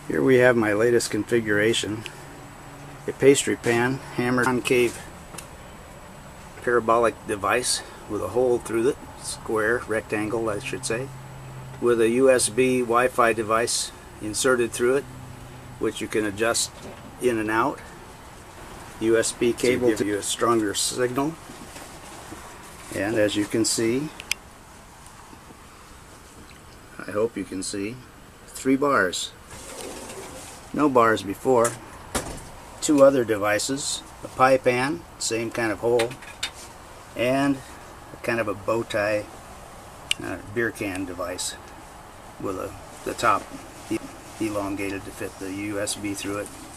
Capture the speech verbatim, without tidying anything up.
Here we have my latest configuration. A pastry pan, hammered concave parabolic device with a hole through it, square, rectangle I should say, with a U S B Wi-Fi device inserted through it, which you can adjust in and out. U S B cable to give you a stronger signal. And as you can see, I hope you can see, three bars. No bars before. Two other devices, a pie pan, same kind of hole, and a kind of a bow tie uh, beer can device with a, the top elongated to fit the U S B through it.